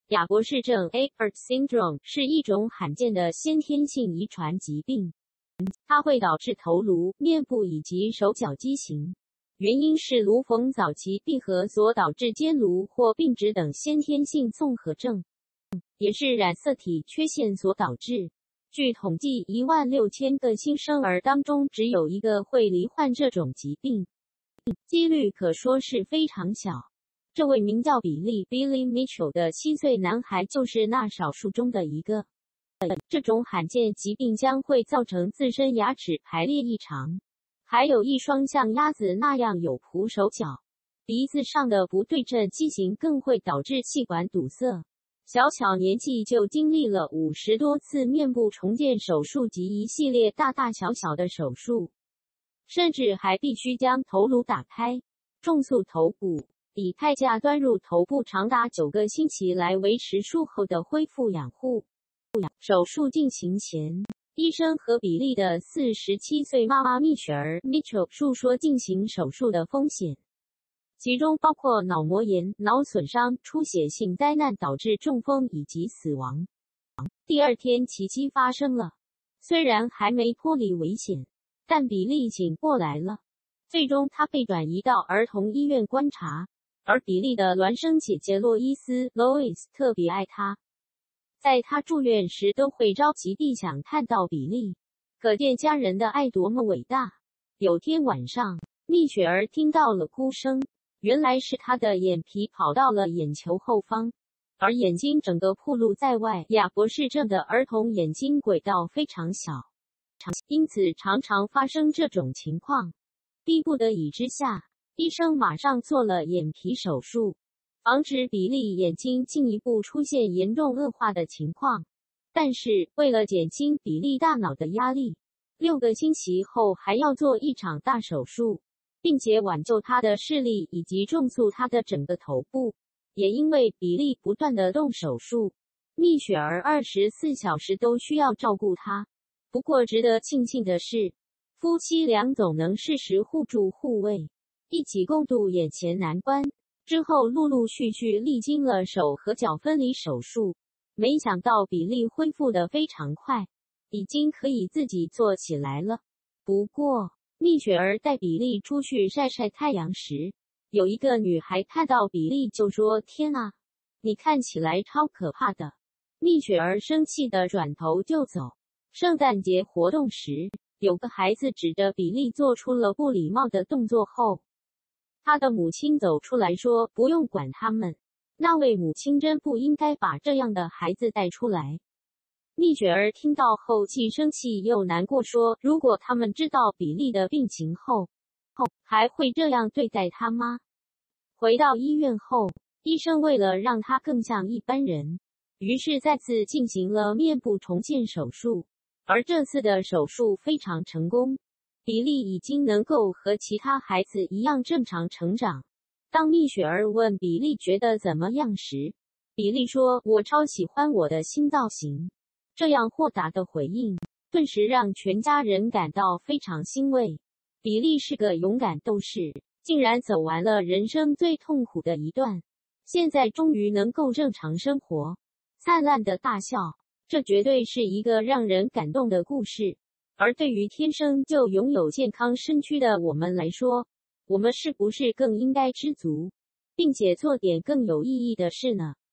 亚博士症 （Apert Syndrome） 是一种罕见的先天性遗传疾病，它会导致头颅、面部以及手脚畸形，原因是颅缝早期闭合所导致尖颅或并直等先天性综合症，也是染色体缺陷所导致。据统计，16000个新生儿当中只有一个会罹患这种疾病，几率可说是非常小。这位名叫比利 （Billy Mitchell） 的7岁男孩就是那少数中的一个。这种罕见疾病将会造成自身牙齿排列异常，还有一双像鸭子那样有蹼手脚，鼻子上的不对称畸形更会导致气管堵塞。小巧年纪就经历了50多次面部重建手术及一系列大大小小的手术，甚至还必须将头颅打开，重塑头骨，以钛架端入头部长达9个星期来维持术后的恢复养护。手术进行前，医生和比利的47岁妈妈蜜雪儿 Mitchell 述说进行手术的风险，其中包括脑膜炎、脑损伤、出血性灾难导致中风以及死亡。第二天奇迹发生了，虽然还没脱离危险，但比利醒过来了。最终他被转移到儿童医院观察，而比利的孪生姐姐洛伊斯 Lois 特别爱他，在他住院时都会着急地想看到比利，可见家人的爱多么伟大。有天晚上，蜜雪儿听到了哭声，原来是她的眼皮跑到了眼球后方，而眼睛整个暴露在外。亚博士症的儿童眼睛轨道非常小，因此常常发生这种情况。逼不得已之下，医生马上做了眼皮手术，防止比利眼睛进一步出现严重恶化的情况。但是为了减轻比利大脑的压力，6个星期后还要做一场大手术，并且挽救他的视力以及重塑他的整个头部。也因为比利不断的动手术，蜜雪儿24小时都需要照顾他。不过值得庆幸的是，夫妻俩总能适时互助互慰，一起共度眼前难关。之后陆陆续续历经了手和脚分离手术，没想到比利恢复得非常快，已经可以自己坐起来了。不过，蜜雪儿带比利出去晒晒太阳时，有一个女孩看到比利就说：“天啊，你看起来超可怕的。”蜜雪儿生气地转头就走。圣诞节活动时，有个孩子指着比利做出了不礼貌的动作后，他的母亲走出来说：“不用管他们。”那位母亲真不应该把这样的孩子带出来。蜜雪儿听到后既生气又难过，说：“如果他们知道比利的病情后，还会这样对待他吗？”回到医院后，医生为了让他更像一般人，于是再次进行了面部重建手术。而这次的手术非常成功，比利已经能够和其他孩子一样正常成长。当蜜雪儿问比利觉得怎么样时，比利说：“我超喜欢我的新造型。”这样豁达的回应，顿时让全家人感到非常欣慰。比利是个勇敢斗士，竟然走完了人生最痛苦的一段，现在终于能够正常生活，灿烂的大笑。这绝对是一个让人感动的故事。而对于天生就拥有健康身躯的我们来说，我们是不是更应该知足，并且做点更有意义的事呢？